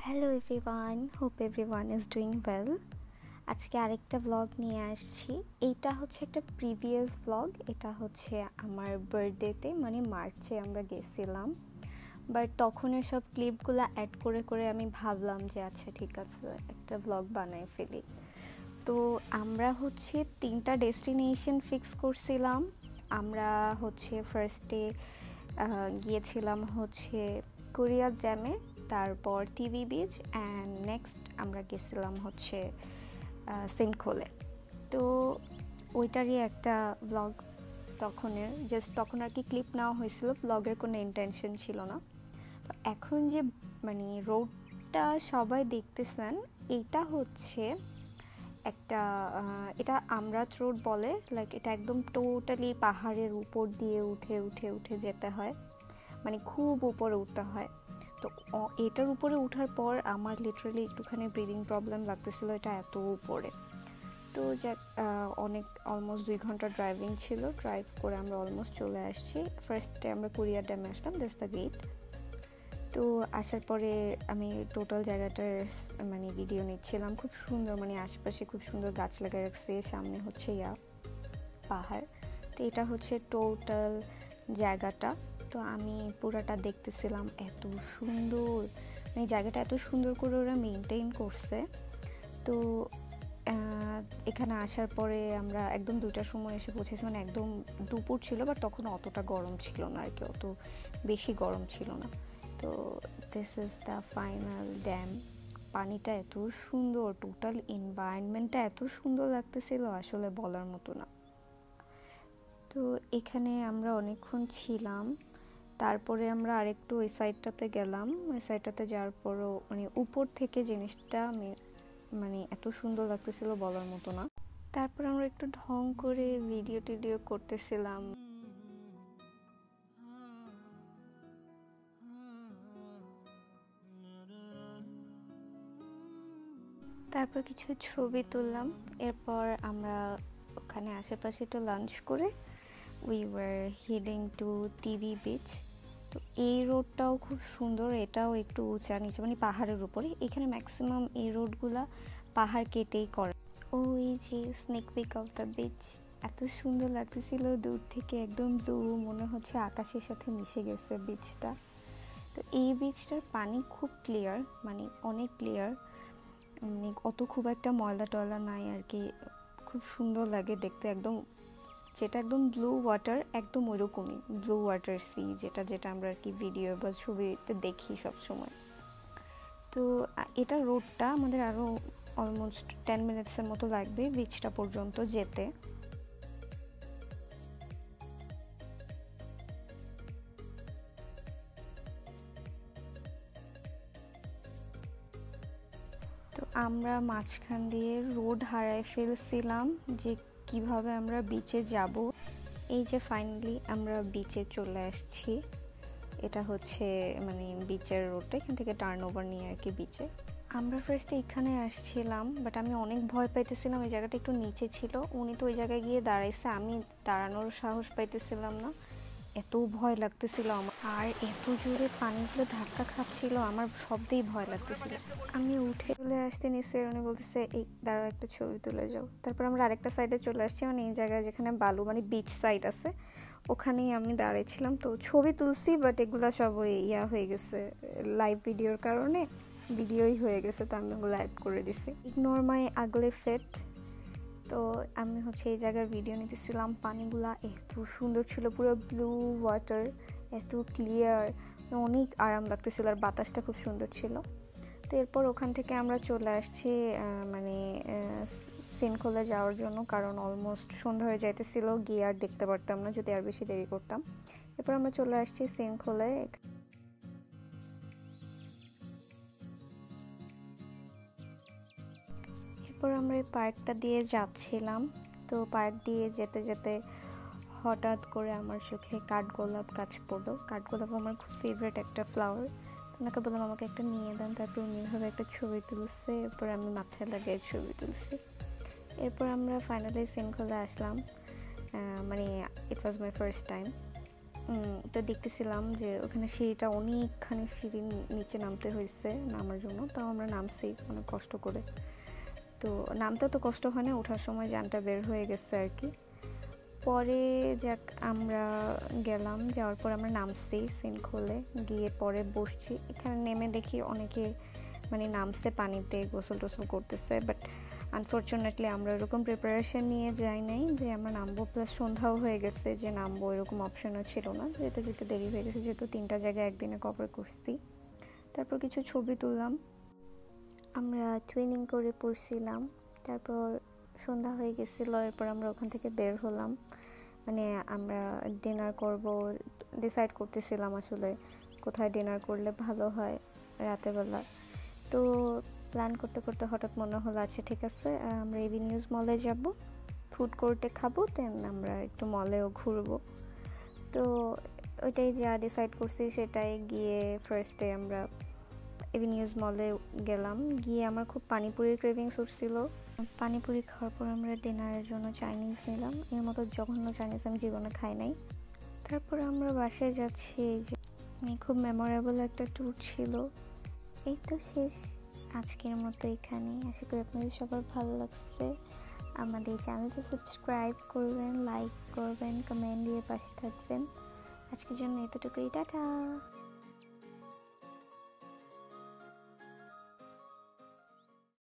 Hello everyone, hope everyone is doing well. আজকে আরেকটা blog নিয়ে আসছি। এইটা হচ্ছে একটা প্রিভিয়াস ব্লগ। এটা হচ্ছে আমার বার্থডেতে মানে মার্চে আমরা গেছিলাম, বাট তখন সব ক্লিপগুলো অ্যাড করে করে আমি ভাবলাম যে আচ্ছা ঠিক আছে একটা ব্লগ বানাই ফেলি। তো আমরা হচ্ছে 3টা ডেস্টিনেশন ফিক্স করছিলাম। আমরা হচ্ছে ফার্স্টে গিয়েছিলাম হচ্ছে কুরিয়াত ড্যামে, তারপর টিভি বিচ, অ্যান্ড নেক্সট আমরা গেছিলাম হচ্ছে সিনখোলে। তো ওইটারই একটা ব্লগ তখন আর কি ক্লিপ নেওয়া হয়েছিল, ব্লগের কোনো ইন্টেনশন ছিল না। তো এখন যে মানে রোডটা সবাই দেখতেছেন, এটা হচ্ছে একটা এটা আমরাত রোড বলে। লাইক এটা একদম টোটালি পাহাড়ের উপর দিয়ে উঠে উঠে উঠে যেতে হয়, মানে খুব উপরে উঠতে হয়। তো এটার উপরে ওঠার পর আমার লিটারালি একটুখানি ব্রিদিং প্রবলেম লাগতেছিল, এটা এত উপরে। তো অনেক অলমোস্ট 2 ঘন্টা ড্রাইভিং ছিল, ড্রাইভ করে আমরা অলমোস্ট চলে আসছি। ফার্স্টে আমরা কুরিয়ার ড্যামে আসলাম, দ্যাটস দ্য গেট। তো আসার পরে আমি টোটাল জায়গাটার মানে ভিডিও নিচ্ছিলাম। খুব সুন্দর, মানে আশেপাশে খুব সুন্দর গাছ লাগাই রাখছে, সামনে হচ্ছে পাহাড়। তো এটা হচ্ছে টোটাল জায়গাটা। তো আমি পুরাটা দেখতেছিলাম, এত সুন্দর, মানে জায়গাটা এত সুন্দর করে ওরা মেনটেন করছে। তো এখানে আসার পরে আমরা একদম 2টার সময় এসে পৌঁছেছি, মানে একদম দুপুর ছিল, বাট তখন অতটা গরম ছিল না আর কি, অত বেশি গরম ছিল না। তো this is the final dam. পানিটা এত সুন্দর, টোটাল এনভায়রনমেন্টটা এত সুন্দর লাগতেছিল, আসলে বলার মতো না। তো এখানে আমরা অনেকক্ষণ ছিলাম, তারপরে আমরা আরেকটু ওই সাইডটাতে গেলাম। ওই সাইডটাতে যাওয়ার পরও মানে উপর থেকে জিনিসটা মানে এত সুন্দর লাগতেছিল, বলার মতো না। তারপর আমরা একটু ঢং করে ভিডিও টিডিও করতেছিলাম। তারপর কিছু ছবি তুললাম। এরপর আমরা ওখানে আশেপাশে একটু লাঞ্চ করে we were heading to TV beach. তো এই রোডটাও খুব সুন্দর, এটাও একটু উঁচা নিচে, মানে পাহাড়ের উপরে। এখানে ম্যাক্সিমাম এই রোডগুলা পাহাড় কেটেই করে। ওই যে snake peak of the beach, এত সুন্দর লাগতেছিল দূর থেকে, একদম ব্লু, মনে হচ্ছে আকাশের সাথে মিশে গেছে বিচটা। তো এই বিচটার পানি খুব ক্লিয়ার, মানে অনেক ক্লিয়ার, মানে অত খুব একটা ময়লা টয়লা নাই আর কি। খুব সুন্দর লাগে দেখতে, একদম যেটা একদম ব্লু ওয়াটার, একদম ওইরকমই ব্লু ওয়াটার সি, যেটা আমরা আর কি ভিডিও বা ছবিতে দেখি সব সময়। তো এটা রোডটা আমাদের আরও অলমোস্ট 10 মিনিটসের মতো লাগবে বিচটা পর্যন্ত যেতে। তো আমরা মাঝখান দিয়ে রোড হারায় ফেলছিলাম যে কিভাবে আমরা বিচে যাব। এই যে ফাইনালি আমরা বিচে চলে আসছি। এটা হচ্ছে মানে বিচের রোডটা, এখান থেকে টার্ন ওভার নিয়ে আর কি বিচে। আমরা ফার্স্টে এখানে আসছিলাম, বাট আমি অনেক ভয় পাইতেছিলাম, এই জায়গাটা একটু নিচে ছিল। উনি তো ওই জায়গায় গিয়ে দাঁড়াইছে, আমি দাঁড়ানোর সাহস পাইতেছিলাম না, এত ভয় লাগতেছিল আমার। আর এত জোরে পানিগুলো ধাক্কা খাচ্ছিল, আমার শব্দেই ভয় লাগতেছিল। আমি উঠে চলে আসতে নিচে, উনি বলতেছে এই দাঁড়াও একটা ছবি তুলে যাও। তারপর আমরা আরেকটা সাইডে চলে আসছি, মানে এই জায়গায় যেখানে বালু, মানে বিচ সাইড আছে, ওখানেই আমি দাঁড়িয়েছিলাম। তো ছবি তুলছি, বাট এগুলা সব ওই হয়ে গেছে লাইভ ভিডিওর কারণে, ভিডিওই হয়ে গেছে, তো আমি ওগুলো অ্যাড করে দিছি। ইগনোর মাই আগলে ফেট। তো আমি হচ্ছে এই জায়গার ভিডিও নিতেছিলাম। পানিগুলা এত সুন্দর ছিল, পুরো ব্লু ওয়াটার, এত ক্লিয়ার, অনেক আরাম লাগতেছিল, আর বাতাসটা খুব সুন্দর ছিল। তো এরপর ওখান থেকে আমরা চলে আসছি মানে সিনখোলে যাওয়ার জন্য, কারণ অলমোস্ট সন্ধ্যা হয়ে যাইতেছিল, গিয়ে আর দেখতে পারতাম না যদি আর বেশি দেরি করতাম। এরপর আমরা চলে আসছি সিনখোলে। এরপর আমরা এই পার্কটা দিয়ে যাচ্ছিলাম। তো পার্ক দিয়ে যেতে যেতে হঠাৎ করে আমার চোখে কাঠগোলাপ গাছ পড়লো। কাঠগোলাপ আমার খুব ফেভারিট একটা ফ্লাওয়ার। ওনাকে বললাম আমাকে একটা নিয়ে দেন, তারপর উনি এভাবে একটা ছবি তুলছে, এরপর আমি মাথায় লাগিয়ে ছবি তুলছি। এরপর আমরা ফাইনালি সিনখোলে আসলাম, মানে ইট ওয়াজ মাই ফার্স্ট টাইম। তো দেখতেছিলাম যে ওখানে সিঁড়িটা অনেকখানি সিঁড়ি নিচে নামতে হয়েছে নামার জন্য, তাও আমরা নামছি অনেক কষ্ট করে। তো নামতে তো কষ্ট হয় না, ওঠার সময় জানটা বের হয়ে গেছে আর কি। পরে যাক আমরা গেলাম, যাওয়ার পর আমরা নামছি সিন খুলে, গিয়ে পরে বসছি। এখানে নেমে দেখি অনেকে মানে নামছে পানিতে, গোসল টোসল করতেছে, বাট আনফর্চুনেটলি আমরা এরকম প্রিপারেশন নিয়ে যাই নাই যে আমরা নামবো, প্লাস সন্ধ্যাও হয়ে গেছে যে নামবো, এরকম অপশনও ছিল না। যেতে যেতে দেরি হয়ে গেছে, যেহেতু 3টা জায়গায় একদিনে কভার করছি। তারপর কিছু ছবি তুললাম, আমরা টুইনিং করে পড়ছিলাম। তারপর সন্ধ্যা হয়ে গেছিলো, এরপর আমরা ওখান থেকে বের হলাম। মানে আমরা ডিনার করব ডিসাইড করতেছিলাম আসলে কোথায় ডিনার করলে ভালো হয় রাতেরবেলা। তো প্ল্যান করতে করতে হঠাৎ মনে হলো আচ্ছা ঠিক আছে, আমরা এভিনিউজ মলে যাব, ফুড কোর্টে খাবো, দেন আমরা একটু মলেও ঘুরবো। তো ওইটাই যা ডিসাইড করছি সেটাই, গিয়ে ফার্স্টে আমরা এভিনিউজ মলে গেলাম। গিয়ে আমার খুব পানিপুরির ক্রেভিংস উঠছিল। পানিপুরি খাওয়ার পর আমরা ডিনারের জন্য চাইনিজ নিলাম। এর মতো জঘন্য চাইনিজ আমি জীবনে খাই নাই। তারপর আমরা বাসায় যাচ্ছি, যে খুব মেমোরেবল একটা ট্যুর ছিল। এই তো শেষ আজকের মতো এখানেই। আশা করি আপনাদের সবার ভালো লাগছে। আমাদের চ্যানেলটা সাবস্ক্রাইব করবেন, লাইক করবেন, কমেন্ট দিয়ে পাশে থাকবেন। আজকের জন্য এতটুকুই, টাটা।